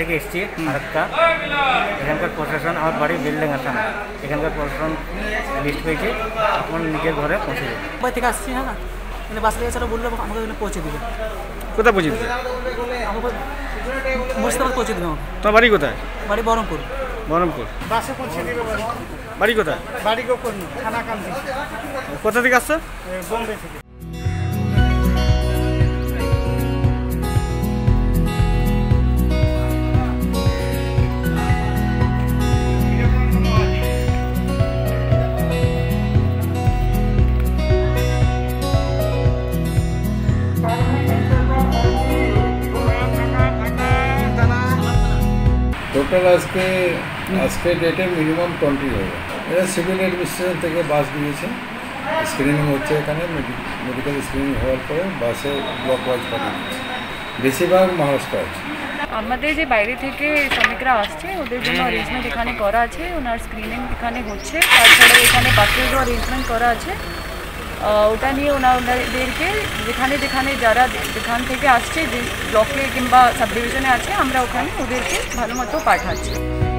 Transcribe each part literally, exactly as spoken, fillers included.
থেকে এসেছি ফারাক্কা। এখানকার প্রশাসন আমার বাড়ি বিল্ডিং আছে না, এখানকার প্রশাসন লিস্ট পেয়েছি, এখন নিজের ঘরে পৌঁছে দেবে। মুম্বাই থেকে আসছি, হ্যাঁ এখানে বাস লেগেছিল, বললো আমাকে এখানে পৌঁছে দিবে। কোথায় পৌঁছে দিবে? আমাকে মুর্শিদাবাদ পৌঁছে দিবে। তোমার বাড়ি কোথায়? বাড়ি বহরমপুর। বহরমপুর বাসে পৌঁছে দিবে। বাড়ি কোথায়? বাড়ি গোকর্ণ থানা কান্দি। কোথা থেকে আসছো? বোম্বে থেকে। টোটাল আজকে আজকে ডেটে মিনিমাম টোয়েন্টি হবে। এরা সিভিল অ্যাডমিনিস্ট্রেশন থেকে বাস দিয়েছে, স্ক্রিনিং হচ্ছে এখানে, মেডিকেল স্ক্রিনিং হওয়ার পরে বাসে ব্লক ওয়াইজ পাঠিয়ে দিচ্ছে। বেশিরভাগ মহারাষ্ট্র আছে। আমাদের যে বাইরে থেকে শ্রমিকরা আসছে ওদের জন্য অ্যারেঞ্জমেন্ট এখানে করা আছে, ওনার স্ক্রিনিং এখানে হচ্ছে, তারপরে এখানে বাসেরও অ্যারেঞ্জমেন্ট করা আছে। ওটা নিয়ে ওনাদেরকে যেখানে যেখানে যারা যেখান থেকে আসছে, যে ব্লকে কিংবা সাব ডিভিশনে আছে, আমরা ওখানে ওদেরকে ভালো মতো পাঠাচ্ছি।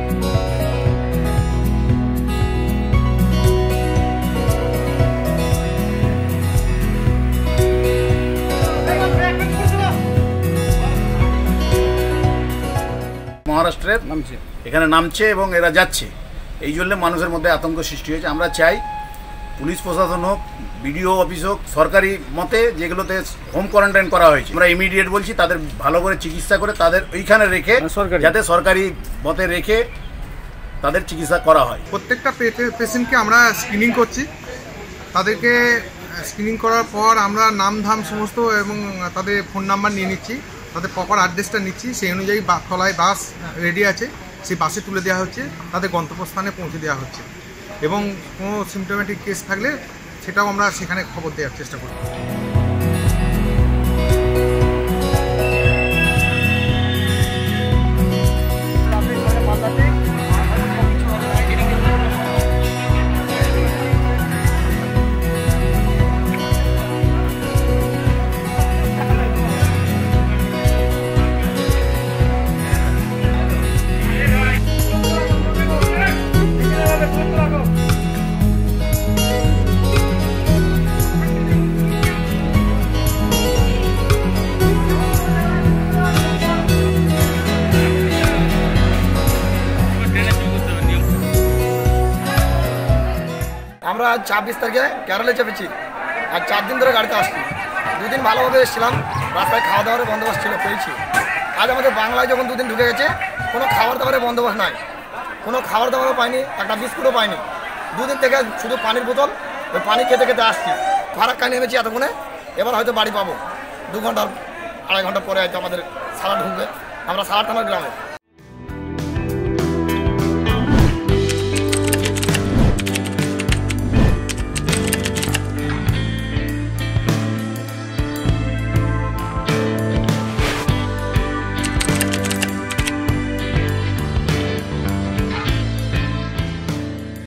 মহারাষ্ট্রের নামছে, এখানে নামছে এবং এরা যাচ্ছে, এই জন্য মানুষের মধ্যে আতঙ্ক সৃষ্টি হয়েছে। আমরা চাই পুলিশ প্রশাসন হোক, বিডিও অফিস হোক, সরকারি মতে যেগুলোতে হোম কোয়ারেন্টাইন করা হয়েছে, আমরা ইমিডিয়েট বলছি তাদের ভালো করে চিকিৎসা করে তাদের ওইখানে রেখে, যাতে সরকারি মতে রেখে তাদের চিকিৎসা করা হয়। প্রত্যেকটা পেশেন্টকে আমরা স্ক্রিনিং করছি, তাদেরকে স্ক্রিনিং করার পর আমরা নাম ধাম সমস্ত এবং তাদের ফোন নাম্বার নিয়ে নিচ্ছি, তাদের প্রপার অ্যাড্রেসটা নিচ্ছি, সেই অনুযায়ী তলায় বাস রেডি আছে, সেই বাসে তুলে দেওয়া হচ্ছে, তাদের গন্তব্যস্থানে পৌঁছে দেওয়া হচ্ছে। এবং কোনো সিমটোমেটিক কেস থাকলে সেটাও আমরা সেখানে খবর দেওয়ার চেষ্টা করি। আমরা আজ ছাব্বিশ তারিখে কেরলে চেপেছি, আর চার দিন ধরে গাড়িতে আসছি। দুদিন ভালোভাবে এসেছিলাম, রাস্তায় খাওয়া দাওয়ার বন্দোবস্ত ছিল, পেয়েছি। আজ আমাদের বাংলায় যখন দুদিন ঢুকে গেছে, কোনো খাবার দাবারের বন্দোবস্ত নাই, কোনো খাবার দাবারও পাইনি, একটা বিস্কুটও পাইনি। দুদিন থেকে শুধু পানির বোতল, ওই পানি খেতে খেতে আসছি। ফারাক্কায় নেমেছি এতক্ষণে, এবার হয়তো বাড়ি পাবো দু ঘন্টার আড়াই ঘন্টা পরে হয়তো আমাদের সারা ঢুকবে। আমরা সারা টানার গ্রামে।